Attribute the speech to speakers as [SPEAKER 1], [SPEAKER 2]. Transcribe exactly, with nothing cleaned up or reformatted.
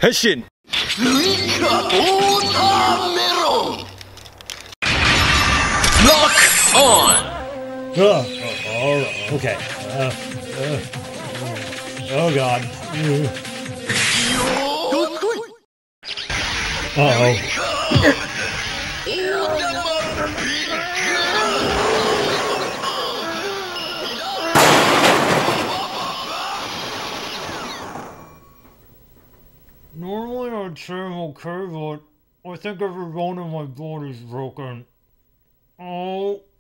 [SPEAKER 1] 変身。
[SPEAKER 2] Lock on!
[SPEAKER 3] Oh, oh, okay. Uh, uh, oh god. Uh-oh. Normally I'd say I'm okay, but I think every bone in my body's broken. Oh.